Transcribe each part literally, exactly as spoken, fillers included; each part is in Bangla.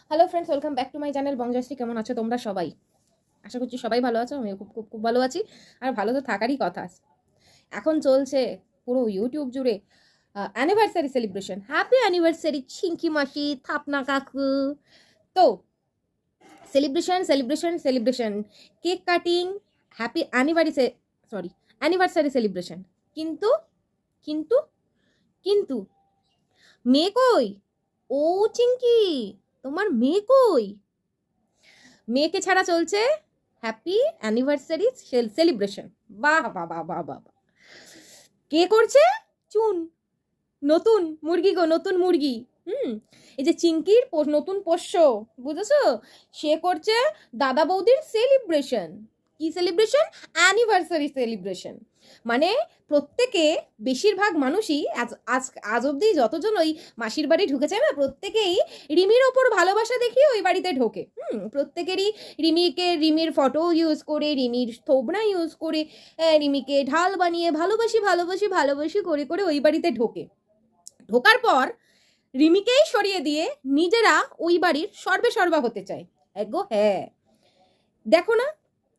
Hello friends, welcome back to my channel Bongjoyshree. কেমন আছো তোমরা সবাই? আশা করছি সবাই ভালো আছো। আমিও খুব খুব খুব ভালো আছি, আর ভালো তো থাকারই কথা। এখন চলছে পুরো ইউটিউব জুড়ে anniversary celebration. Happy anniversary Chinki মাসি, থাপনা কাকু। তো celebration celebration celebration cake cutting, happy anniversary, sorry anniversary celebration. কিন্তু কিন্তু কিন্তু মেয়ে কই? ও চিঙ্কি, তোমার মেয়ে কই? মেয়েকে ছাড়া চলছে হ্যাপি অ্যানিভার্সারি সেলিব্রেশন। বাহ বাহ বাহ বাহ বাহ। কে করছে? চুন, নতুন মুরগি গো, নতুন মুরগি। হুম এই যে চিঙ্কির নতুন পোষ্য, বুঝেছো? সে করছে দাদা বৌদির সেলিব্রেশন। কি সেলিব্রেশন? Anniversary celebration. মানে প্রত্যেকে, বেশিরভাগ মানুষই আজ আজ আজ অব্দি যতজন ওই মাসির বাড়ি ঢুকেছে না, প্রত্যেকেই রিমির ওপর ভালোবাসা দেখিয়ে ওই বাড়িতে ঢোকে। হুম প্রত্যেকেরই রিমিকে, রিমির ফটো ইউজ করে, রিমির থোবনা ইউজ করে, রিমিকে ঢাল বানিয়ে ভালোবাসি ভালোবাসি ভালোবাসি করে করে ওই বাড়িতে ঢোকে। ঢোকার পর রিমিকেই সরিয়ে দিয়ে নিজেরা ওই বাড়ির সর্বে সর্বা হতে চায়। এগো হ্যাঁ, দেখো না,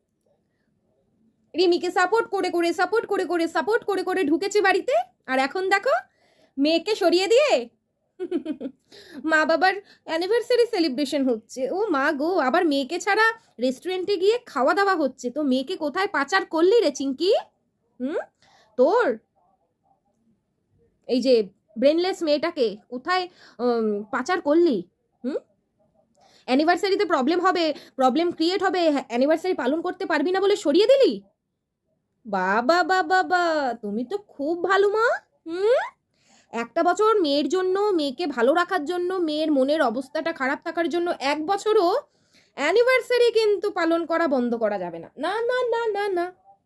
রিমিকে সাপোর্ট করে করে সাপোর্ট করে করে সাপোর্ট করে করে ঢুকেছে বাড়িতে। আর এখন দেখো মেয়েকে সরিয়ে দিয়ে মা বাবার অ্যানিভার্সারি সেলিব্রেশন হচ্ছে। ও মা গো, আবার মেয়েকে ছাড়া রেস্টুরেন্টে গিয়ে খাওয়া দাওয়া হচ্ছে। তো মেয়েকে কোথায় পাচার করলি রে চিঙ্কি? হুম তোর এই যে ব্রেনলেস মেয়েটাকে কোথায় পাচার করলি? হুম অ্যানিভার্সারিতে প্রবলেম হবে, প্রবলেম ক্রিয়েট হবে, অ্যানিভার্সারি পালন করতে পারবি না বলে সরিয়ে দিলি? বাবা বাবা বা, তুমি তো খুব ভালো মা। হুম একটা বছর মেয়ের জন্য, মেয়েকে ভালো রাখার জন্য, মেয়ের মনের অবস্থাটা খারাপ থাকার জন্য এক বছরও অ্যানিভার্সারি কিন্তু পালন করা বন্ধ করা যাবে না। না না না না না,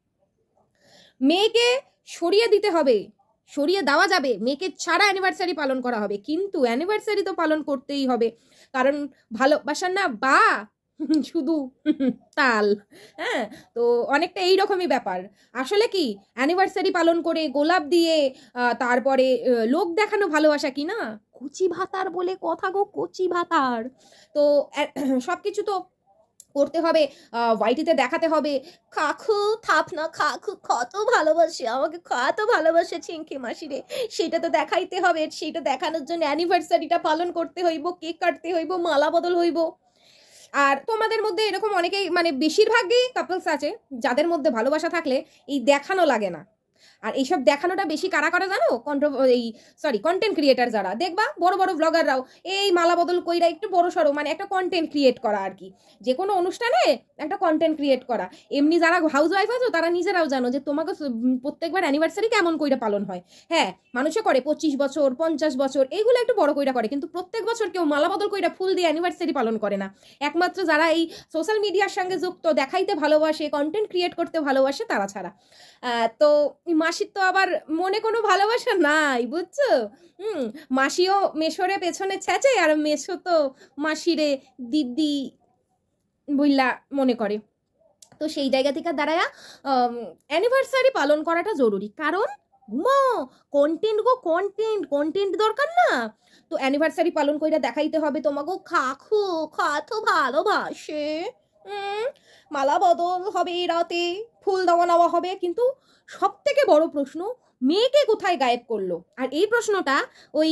মেয়েকে সরিয়ে দিতে হবে, সরিয়ে দেওয়া যাবে, মেয়েকে ছাড়া অ্যানিভার্সারি পালন করা হবে, কিন্তু অ্যানিভার্সারি তো পালন করতেই হবে, কারণ ভালোবাসার না বা শুধু তাল। হ্যাঁ, তো অনেকটা এইরকমই ব্যাপার। আসলে কি অ্যানিভার্সারি পালন করে গোলাপ দিয়ে তারপরে লোক দেখানো ভালোবাসা কি না? কচি ভাতার বলে কথা গো, কচি ভাতার। তো সব কিছু তো করতে হবে, ওয়াইটিতে দেখাতে হবে কাকু থাপনা কাকু কত ভালোবাসে আমাকে, কত ভালোবাসে চিঙ্কি মাসি রে, সেটা তো দেখাইতে হবে। সেটা দেখানোর জন্য অ্যানিভার্সারিটা পালন করতে হইব, কেক কাটতে হইব, মালা বদল হইব। আর তোমাদের মধ্যে এরকম অনেকেই, মানে বেশিরভাগই কাপলস আছে যাদের মধ্যে ভালোবাসা থাকলে এই দেখানো লাগে না। আর এইসব দেখানোটা বেশি কারা করে জানো? কন্ট্রো এই সরি কন্টেন্ট ক্রিয়েটার যারা, দেখবা বড় বড় ব্লগাররাও এই মালা বদল কইরা একটু বড় সড়ো, মানে একটা কন্টেন্ট ক্রিয়েট করা আর কি, যে কোনো অনুষ্ঠানে একটা কন্টেন্ট ক্রিয়েট করা। এমনি যারা হাউস ওয়াইফ আছো তারা নিজেরাও জানো যে তোমাকে প্রত্যেকবার অ্যানিভার্সারি কেমন কইরা পালন হয়। হ্যাঁ, মানুষে করে পঁচিশ বছর পঞ্চাশ বছর এইগুলো একটু বড় কইরা করে, কিন্তু প্রত্যেক বছর কেউ মালা বদল কইরা ফুল দিয়ে অ্যানিভার্সারি পালন করে না। একমাত্র যারা এই সোশ্যাল মিডিয়ার সঙ্গে যুক্ত, দেখাইতে ভালোবাসে, কন্টেন্ট ক্রিয়েট করতে ভালোবাসে, তারা ছাড়া। তো মাসির তো আবার মনে কোনো ভালোবাসা নাই, বুঝছো? হুম মাসিও মেশোরে পেছনে ছেঁচে, আর মেশো তো মাসিরে দিদি বইলা মনে করে। তো সেই জায়গা থেকে দাঁড়ায়া অ্যানিভার্সারি পালন করাটা জরুরি, কারণ মা কন্টেন্ট গো, কন্টেন্ট কন্টেন্ট দরকার না? তো অ্যানিভার্সারি পালন কইরা দেখাইতে হবে তোমাকে কাকু কত ভালোবাসে। হুম মালা বদল হবে রাতে, ফুল দেওয়া নেওয়া হবে, কিন্তু সব থেকে বড় প্রশ্ন, মেয়েকে কোথায় গায়েব করলো? আর এই প্রশ্নটা ওই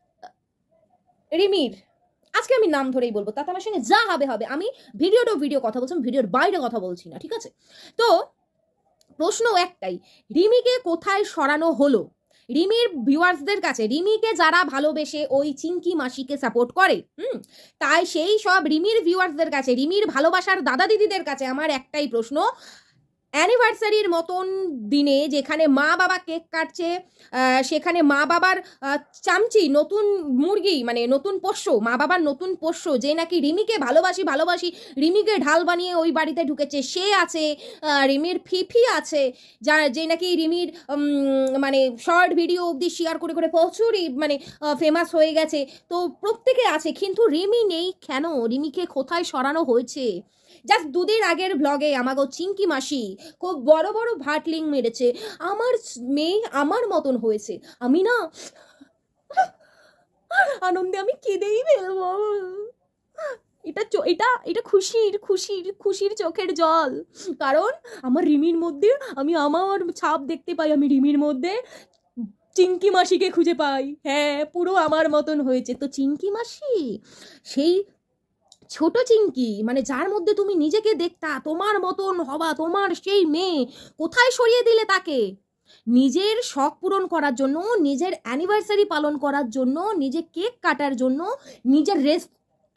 রিমির, আজকে আমি নাম ধরেই বলবো, তাতে আমার সঙ্গে যা হবে হবে। আমি ভিডিও টু ভিডিও কথা বলছি, ভিডিওর বাইরে কথা বলছি না, ঠিক আছে? তো প্রশ্ন একটাই, রিমিকে কোথায় সরানো হলো? রিমির ভিউয়ার্সদের কাছে, রিমিকে যারা ভালোবেসে ওই চিঙ্কি মাসিকে সাপোর্ট করে, হুম তাই সেই সব রিমির ভিউয়ার্সদের কাছে, রিমির ভালোবাসার দাদা দিদিদের কাছে আমার একটাই প্রশ্ন, অ্যানিভার্সারির মতন দিনে যেখানে মা বাবা কেক কাটছে, সেখানে মা বাবার চামচি নতুন মুরগি, মানে নতুন পোষ্য, মা বাবার নতুন পোষ্য, যে নাকি রিমিকে ভালোবাসি ভালোবাসি রিমিকে ঢাল বানিয়ে ওই বাড়িতে ঢুকেছে, সে আছে, রিমির ফিফি আছে, যা যে নাকি রিমির মানে শর্ট ভিডিও অবধি শেয়ার করে করে প্রচুরই মানে ফেমাস হয়ে গেছে। তো প্রত্যেকে আছে, কিন্তু রিমি নেই কেন? রিমিকে কোথায় সরানো হয়েছে? জাস্ট দুদিন আগের ব্লগে আমাগো চিঙ্কি মাসি খুব বড় বড় ভাটলিং মেরেছে, আমার মেয়ে আমার মতন হয়েছে। আমি না আনন্দে আমি কেঁদেই ফেলবো। এটা এটা এটা খুশির খুশির খুশির চোখের জল, কারণ আমার রিমির মধ্যে আমি আমার ছাপ দেখতে পাই, আমি রিমির মধ্যে চিঙ্কি মাসিকে খুঁজে পাই। হ্যাঁ, পুরো আমার মতন হয়েছে। তো চিঙ্কি মাসি, সেই ছোট চিঙ্কি, মানে যার মধ্যে তুমি নিজেকে দেখতা, তোমার মতন হবা, তোমার সেই মেয়ে, কোথায় সরিয়ে দিলে তাকে? নিজের শখ পূরণ করার জন্য, নিজের অ্যানিভার্সারি পালন করার জন্য, নিজে কেক কাটার জন্য, নিজের রেস্ট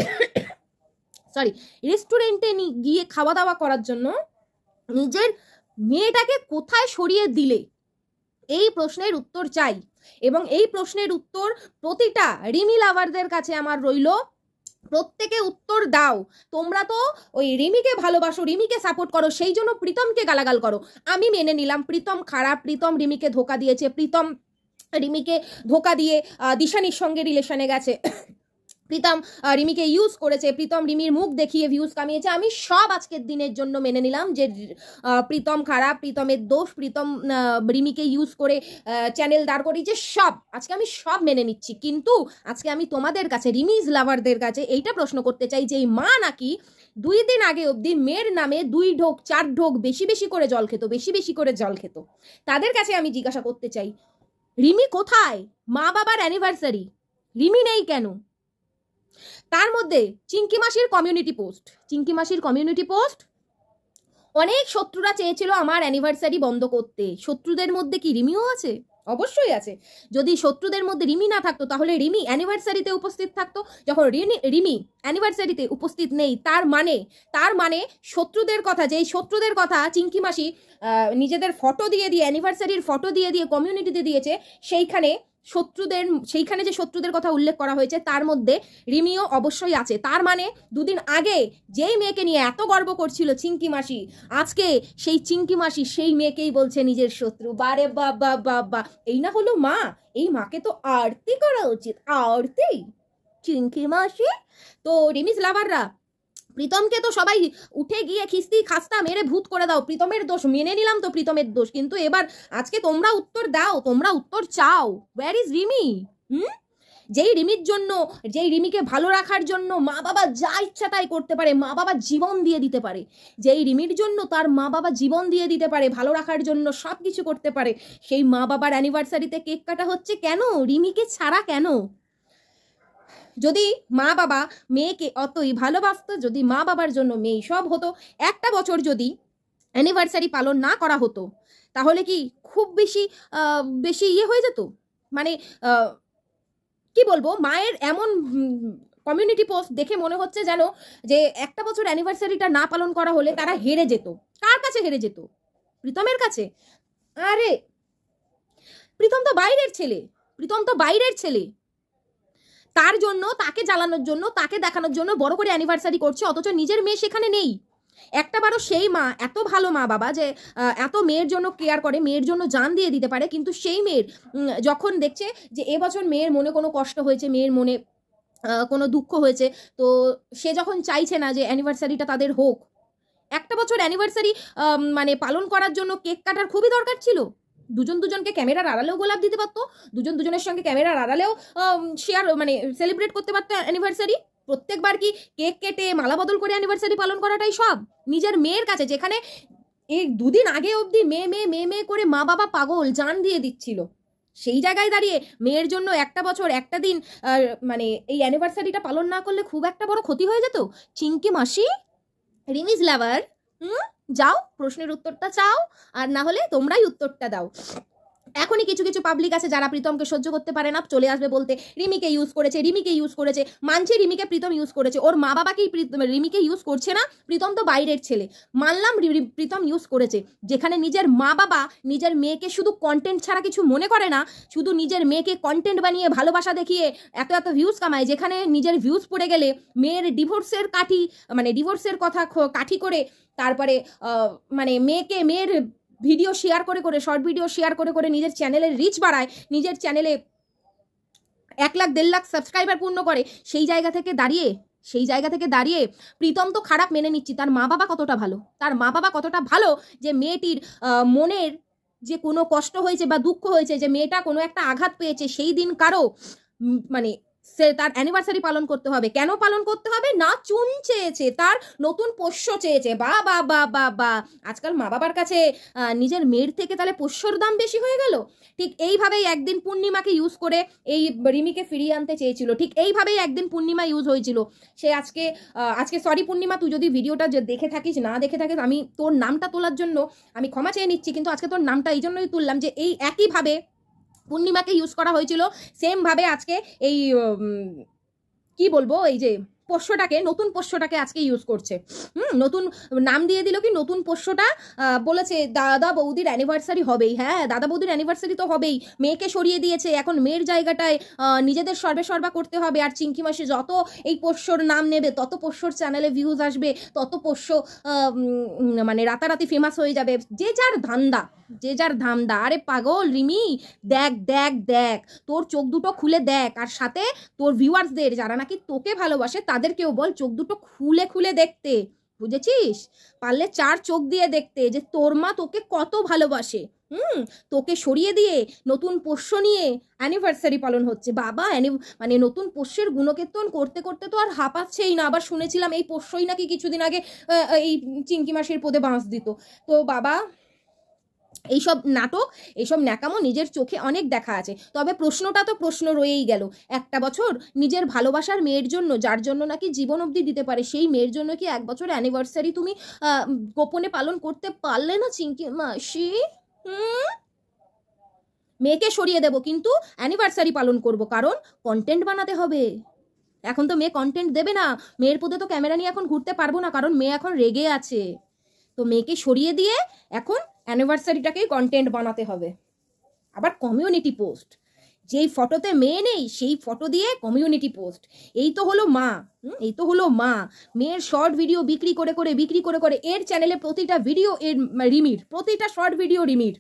সরি রেস্টুরেন্টে গিয়ে খাওয়া দাওয়া করার জন্য নিজের মেয়েটাকে কোথায় সরিয়ে দিলে? এই প্রশ্নের উত্তর চাই, এবং এই প্রশ্নের উত্তর প্রতিটা রিমি লাভারদের কাছে আমার রইল। প্রত্যেকে উত্তর দাও। তোমরা তো ওই রিমিকে ভালোবাসো, রিমিকে সাপোর্ট করো, সেই জন্য প্রীতমকে গালাগাল করো। আমি মেনে নিলাম প্রীতম খারাপ, প্রীতম রিমিকে ধোকা দিয়েছে, প্রীতম রিমিকে ধোকা দিয়ে দিশানির সঙ্গে রিলেশনে গেছে, প্রীতম রিমিকে ইউজ করেছে, প্রীতম রিমির মুখ দেখিয়ে ভিউজ কামিয়েছে। আমি সব আজকের দিনের জন্য মেনে নিলাম যে প্রীতম খারাপ, প্রীতমের দোষ, প্রীতম রিমিকে ইউজ করে চ্যানেল দাঁড় করিয়েছে, সব আজকে আমি সব মেনে নিচ্ছি। কিন্তু আজকে আমি তোমাদের কাছে, রিমিজ লাভারদের কাছে এইটা প্রশ্ন করতে চাই যে এই মা নাকি দুই দিন আগে অবধি মেয়ের নামে দুই ঢোক চার ঢোক বেশি বেশি করে জল খেত, বেশি বেশি করে জল খেত, তাদের কাছে আমি জিজ্ঞাসা করতে চাই, রিমি কোথায়? মা বাবার অ্যানিভার্সারি, রিমি নেই কেন? তার মধ্যে চিঙ্কি মাসির কমিউনিটি পোস্ট, চিঙ্কি মাসির কমিউনিটি পোস্ট অনেক শত্রুরা চেয়েছিল আমার অ্যানিভার্সারি বন্ধ করতে। শত্রুদের মধ্যে কি রিমিও আছে? অবশ্যই আছে। যদি শত্রুদের মধ্যে রিমি না থাকতো তাহলে রিমি অ্যানিভার্সারিতে উপস্থিত থাকতো। যখন রিমি অ্যানিভার্সারিতে উপস্থিত নেই, তার মানে তার মানে শত্রুদের কথা, যেই শত্রুদের কথা চিঙ্কি মাসি নিজেদের ফটো দিয়ে দিয়ে অ্যানিভার্সারির ফটো দিয়ে দিয়ে কমিউনিটিতে দিয়েছে, সেইখানে শত্রুদের সেইখানে যে শত্রুদের কথা উল্লেখ করা হয়েছে তার মধ্যে রিমিও অবশ্যই আছে। তার মানে দুদিন আগে যেই মেয়েকে নিয়ে এত গর্ব করছিল চিঙ্কি মাসি, আজকে সেই চিঙ্কি মাসি সেই মেয়েকেই বলছে নিজের শত্রু। বারে বাবা বাবা, এই না হলো মা? এই মাকে তো আরতি করা উচিত, আরতি চিঙ্কি মাসি। তো রিমিজ লাভাররা, প্রীতমকে তো সবাই উঠে গিয়ে খিস্তি খাস্তা মেরে ভূত করে দাও, প্রীতমের দোষ মেনে নিলাম তো, প্রীতমের দোষ, কিন্তু এবার আজকে তোমরা উত্তর দাও, তোমরা উত্তর চাও। Where is Rimi? হুম যেই রিমির জন্য, যেই রিমিকে ভালো রাখার জন্য মা বাবা যা ইচ্ছা তাই করতে পারে, মা বাবা জীবন দিয়ে দিতে পারে, যেই রিমির জন্য তার মা বাবা জীবন দিয়ে দিতে পারে, ভালো রাখার জন্য সব কিছু করতে পারে, সেই মা বাবার অ্যানিভার্সারিতে কেক কাটা হচ্ছে কেন? রিমিকে ছাড়া কেন? যদি মা বাবা মেয়েকে অতই ভালোবাসতো, যদি মা বাবার জন্য মেয়ে সব হতো, একটা বছর যদি অ্যানিভার্সারি পালন না করা হতো তাহলে কি খুব বেশি বেশি ইয়ে হয়ে যেত? মানে কি বলবো, মায়ের এমন কমিউনিটি পোস্ট দেখে মনে হচ্ছে যেন যে একটা বছর অ্যানিভার্সারিটা না পালন করা হলে তারা হেরে যেত। কার কাছে হেরে যেত? প্রীতমের কাছে। আরে প্রীতম তো বাইরের ছেলে, প্রীতম তো বাইরের ছেলে, তার জন্য, তাকে জ্বালানোর জন্য, তাকে দেখানোর জন্য বড় করে অ্যানিভার্সারি করছে, অথচ নিজের মেয়ে সেখানে নেই। একটা বারও সেই মা, এত ভালো মা বাবা যে এত মেয়ের জন্য কেয়ার করে, মেয়ের জন্য জান দিয়ে দিতে পারে, কিন্তু সেই মেয়ের যখন দেখছে যে এবছর মেয়ের মনে কোনো কষ্ট হয়েছে, মেয়ের মনে কোনো দুঃখ হয়েছে, তো সে যখন চাইছে না যে অ্যানিভার্সারিটা তাদের হোক, একটা বছর অ্যানিভার্সারি মানে পালন করার জন্য কেক কাটার খুবই দরকার ছিল। দুজন দুজনকে ক্যামেরার আড়ালেও গোলাপ দিতে পারতো, দুজন দুজনের সঙ্গে ক্যামেরার আড়ালেও শেয়ার মানে সেলিব্রেট করতে পারতো অ্যানিভার্সারি। প্রত্যেকবার কি কেক কেটে মালা বদল করে অ্যানিভার্সারি পালন করাটাই সব? নিজের মেয়ের কাছে, যেখানে এই দুদিন আগে অবধি মেয়ে মেয়ে মেয়ে মেয়ে করে মা বাবা পাগল জান দিয়ে দিচ্ছিল, সেই জায়গায় দাঁড়িয়ে মেয়ের জন্য একটা বছর একটা দিন মানে এই অ্যানিভার্সারিটা পালন না করলে খুব একটা বড় ক্ষতি হয়ে যেত। চিঙ্কি মাসি, রিমিজ লাভার, হুম যাও প্রশ্নের উত্তরটা চাও, আর না হলে তোমরাই উত্তরটা দাও। এখনই কিছু কিছু পাবলিক আছে যারা প্রীতমকে সহ্য করতে পারে না, চলে আসবে বলতে রিমিকে ইউজ করেছে, রিমিকে ইউজ করেছে। মানছি রিমিকে প্রীতম ইউজ করেছে, ওর মা বাবাকেই রিমিকে ইউজ করছে না, প্রীতম তো বাইরের ছেলে, মানলাম প্রীতম ইউজ করেছে। যেখানে নিজের মা বাবা নিজের মেয়েকে শুধু কন্টেন্ট ছাড়া কিছু মনে করে না, শুধু নিজের মেয়েকে কন্টেন্ট বানিয়ে ভালোবাসা দেখিয়ে এত এত ভিউজ কামায়, যেখানে নিজের ভিউজ পড়ে গেলে মেয়ের ডিভোর্সের কাঠি মানে ডিভোর্সের কথা কাঠি করে তারপরে মানে মেয়েকে মেয়ের ভিডিও শেয়ার করে করে শর্ট ভিডিও শেয়ার করে করে নিজের চ্যানেলের রিচ বাড়ায়, নিজের চ্যানেলে এক লাখ দেড় লাখ সাবস্ক্রাইবার পূর্ণ করে, সেই জায়গা থেকে দাঁড়িয়ে সেই জায়গা থেকে দাঁড়িয়ে প্রীতম তো খারাপ মেনে নিচ্ছি, তার মা বাবা কতটা ভালো, তার মা বাবা কতটা ভালো যে মেয়েটির মনের যে কোনো কষ্ট হয়েছে বা দুঃখ হয়েছে, যে মেয়েটা কোনো একটা আঘাত পেয়েছে, সেই দিন কারো মানে সে তার অ্যানিভার্সারি পালন করতে হবে। কেন পালন করতে হবে? না চুন চেয়েছে, তার নতুন পোষ্য চেয়েছে। বা বা বা বা বা আজকাল মা বাবার কাছে নিজের মেয়ের থেকে তাহলে পোষ্যর দাম বেশি হয়ে গেল। ঠিক এইভাবেই একদিন পূর্ণিমাকে ইউজ করে এই রিমিকে ফিরিয়ে আনতে চেয়েছিল। ঠিক এইভাবেই একদিন পূর্ণিমা ইউজ হয়েছিল। সে আজকে আজকে সরি পূর্ণিমা, তুই যদি ভিডিওটা দেখে থাকিস, না দেখে থাকিস, আমি তোর নামটা তোলার জন্য আমি ক্ষমা চেয়ে নিচ্ছি, কিন্তু আজকে তোর নামটা এই জন্যই তুললাম যে এই একইভাবে পূর্ণিমাকে ইউজ করা হয়েছিল, সেম ভাবে আজকে এই কি বলবো, এই যে পোষ্যটাকে, নতুন পোষ্যটাকে আজকে ইউজ করছে। হুম নতুন নাম দিয়ে দিল কি, নতুন পোষ্যটা বলেছে দাদা বৌদির অ্যানিভার্সারি হবেই। হ্যাঁ, দাদা বৌদির অ্যানিভার্সারি তো হবেই। মেয়েকে সরিয়ে দিয়েছে, এখন মেয়ের জায়গাটায় নিজেদের সর্বে সর্বা করতে হবে। আর চিঙ্কি মাসি যত এই পোষ্যর নাম নেবে, তত পোষ্যর চ্যানেলে ভিউজ আসবে, তত পোষ্য মানে রাতারাতি ফেমাস হয়ে যাবে। যে যার ধান্দা, যে যার ধান্দা। আরে পাগল রিমি, দেখ দেখ দেখ, তোর চোখ দুটো খুলে দেখ, আর সাথে তোর ভিউয়ার্সদের যারা নাকি তোকে ভালোবাসে তাদেরকেও বল চোখ দুটো খুলে খুলে দেখতে, বুঝেছিস? পারলে চার চোখ দিয়ে দেখতে যে তোর মা তোকে কত ভালোবাসে। হুম তোকে সরিয়ে দিয়ে নতুন পোষ্য নিয়ে অ্যানিভার্সারি পালন হচ্ছে। বাবা মানে নতুন পোষ্যের গুণকীর্তন করতে করতে তো আর হাঁপাচ্ছেই না। আবার শুনেছিলাম এই পোষ্যই নাকি কিছুদিন আগে এই চিঙ্কি মাসির পদে বাঁশ দিত। তো বাবা এইসব নাটক, এইসব ন্যাকামো নিজের চোখে অনেক দেখা আছে। তবে প্রশ্নটা তো প্রশ্ন রয়েই গেল, একটা বছর নিজের ভালোবাসার মেয়ের জন্য, যার জন্য নাকি জীবন অবধি দিতে পারে, সেই মেয়ের জন্য কি এক বছর অ্যানিভার্সারি তুমি গোপনে পালন করতে পারলে না চিঙ্কি মাসি? হুম মেয়েকে সরিয়ে দেব, কিন্তু অ্যানিভার্সারি পালন করব, কারণ কন্টেন্ট বানাতে হবে। এখন তো মেয়ে কন্টেন্ট দেবে না, মেয়ের পদে তো ক্যামেরা নিয়ে এখন ঘুরতে পারবো না, কারণ মেয়ে এখন রেগে আছে। তো মেয়েকে সরিয়ে দিয়ে এখন অ্যানিভার্সারিটাকেই কন্টেন্ট বানাতে হবে। আবার কমিউনিটি পোস্ট, যেই ফটোতে মেয়ে নেই সেই ফটো দিয়ে কমিউনিটি পোস্ট। এই তো হলো মা, এই তো হলো মা। মেয়ের শর্ট ভিডিও বিক্রি করে করে বিক্রি করে করে এর চ্যানেলে প্রতিটা ভিডিও এর রিমির, প্রতিটা শর্ট ভিডিও রিমির।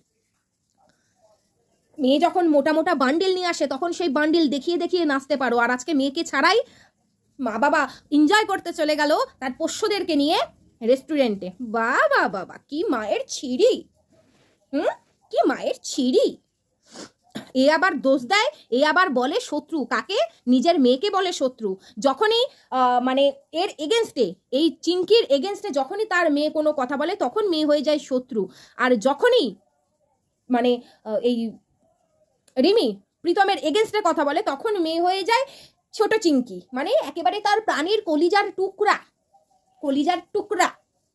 মেয়ে যখন মোটা মোটা বান্ডিল নিয়ে আসে তখন সেই বান্ডিল দেখিয়ে দেখিয়ে নাচতে পারো। আর আজকে মেয়েকে ছাড়াই মা বাবা এনজয় করতে চলে গেল তার পোষ্যদেরকে নিয়ে রেস্টুরেন্টে। বাবা বাবা কি মায়ের ছিঁড়ি, হুম কি মায়ের ছিঁড়ি। এ আবার দোষ দেয়, এ আবার বলে শত্রু। কাকে? নিজের মেয়েকে বলে শত্রু। যখনই মানে এর এগেনস্টে, এই চিঙ্কির এগেনস্টে যখনই তার মেয়ে কোনো কথা বলে তখন মেয়ে হয়ে যায় শত্রু। আর যখনই মানে এই রিমি প্রীতমের এগেনস্টে কথা বলে তখন মেয়ে হয়ে যায় ছোট চিঙ্কি, মানে একেবারে তার প্রাণীর কলিজার টুকরা, কলিজার টুকরা।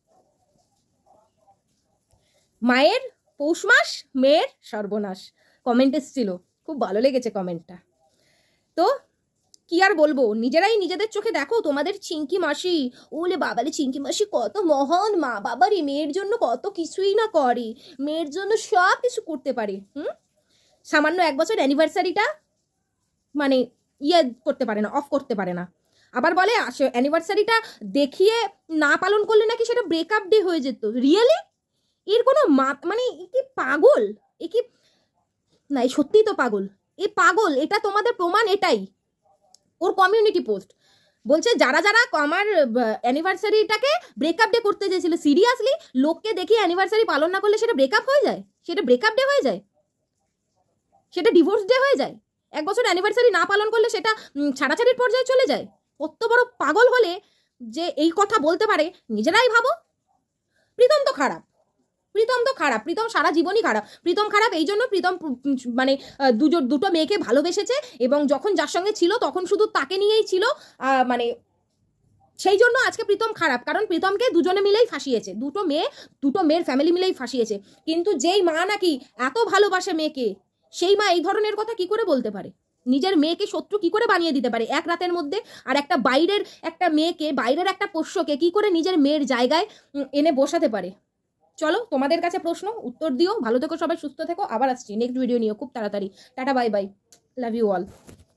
মায়ের পৌষ মাস, মেয়ের সর্বনাশ। কমেন্ট এসেছিল, খুব ভালো লেগেছে কমেন্টটা। তো কি আর বলবো, নিজেরাই নিজেদের চোখে দেখো তোমাদের চিঙ্কি মাসি। ওলে বাবারে চিঙ্কি মাসি কত মহান মা, বাবারে মেয়ের জন্য কত কিছুই না করে, মেয়ের জন্য সব কিছু করতে পারে। হুম সামান্য এক বছর অ্যানিভার্সারিটা মানে ইয়ে করতে পারে না, অফ করতে পারে না। আবার বলে অ্যানিভার্সারিটা দেখিয়ে না পালন করলে নাকি সেটা ব্রেকআপ ডে হয়ে যেত। রিয়েলি? এর কোনো মানে কি পাগল, এ কি না, সত্যিই তো পাগল, এ পাগল। এটা তোমাদের প্রমাণ এটাই। ওর কমিউনিটি পোস্ট বলছে যারা যারা আমার অ্যানিভার্সারিটাকে ব্রেকআপ ডে করতে চেয়েছিল। সিরিয়াসলি? লোককে দেখে অ্যানিভার্সারি পালন না করলে সেটা ব্রেকআপ হয়ে যায়, সেটা ব্রেকআপ ডে হয়ে যায়, সেটা ডিভোর্স ডে হয়ে যায়। এক বছর অ্যানিভার্সারি না পালন করলে সেটা ছাড়াছাড়ির পর্যায়ে চলে যায়। কত বড় পাগল হলে যে এই কথা বলতে পারে, নিজেরাই ভাবো। প্রীতম তো খারাপ, প্রীতম তো খারাপ, প্রীতম সারা জীবনই খারাপ। প্রীতম খারাপ এই জন্য, প্রীতম মানে দুটো দুটো মেয়েকে ভালোবেসেছে এবং যখন যার সঙ্গে ছিল তখন শুধু তাকে নিয়েই ছিল, মানে সেই জন্য আজকে প্রীতম খারাপ। কারণ প্রীতমকে দুজনে মিলেই ফাঁসিয়েছে, দুটো মেয়ে, দুটো মেয়ের ফ্যামিলি মিলেই ফাঁসিয়েছে। কিন্তু যেই মা নাকি এত ভালোবাসে মেয়েকে, সেই মা এই ধরনের কথা কি করে বলতে পারে? নিজের মেয়েকে শত্রু কি করে বানিয়ে দিতে পারে এক রাতের মধ্যে? আর একটা বাইরের একটা মেয়েকে, বাইরের একটা পোষ্যকে কি করে নিজের মেয়ের জায়গায় এনে বসাতে পারে? চলো তোমাদের কাছে প্রশ্ন, উত্তর দিও। ভালো থেকো সবাই, সুস্থ থেকো। আবার আসছি নেক্সট ভিডিও নিয়ে খুব তাড়াতাড়ি। Tata bye bye, love you all.